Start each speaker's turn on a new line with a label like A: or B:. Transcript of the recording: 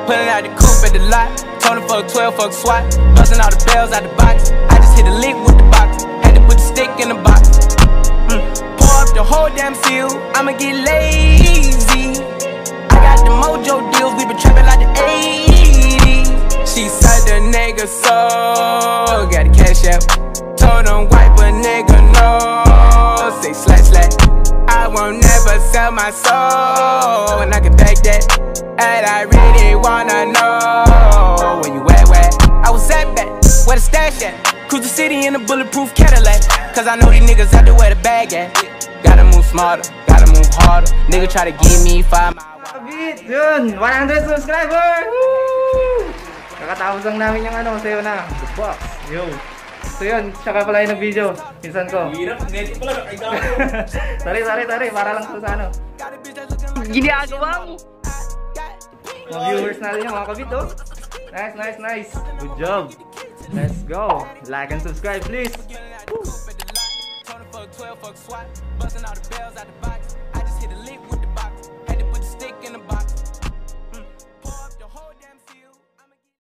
A: Pulling out the coupe at the lot. Told him fuck 12, fuck SWAT. Busting all the bells out the box. I just hit a lick with the box. Had to put the stick in the box. Pour up the whole damn seal. I'ma get lazy. I got the mojo deals. We been trapping like the 80s. She said the nigga so. Got the cash out. Told him wipe a nigga no. Say slash slash. I won't never sell my soul. And I can back that. And I really wanna know where you at. I was at back, where the stash at? Cruise the city in a bulletproof Cadillac. Cause I know these niggas out there where the bag at. Gotta move smarter, gotta move harder. Nigga try to give me 5 miles.
B: Yun, 100 subscribers! Woo! Kakatapos lang namin yung ano, sayo na. The box, yo. So yun, tsaka pala yung video. Pinsan ko.
C: Hirap, ngayon pala, nakaigawa.
B: Sorry, para lang sa ano. Ginagawa mo! Mga viewers natin yung mga kabit, oh. Nice. Good job. Let's go. Like and subscribe, please. Woo. Busting all the bells out the box. I just hit a lick with the box. Had to put the stick in the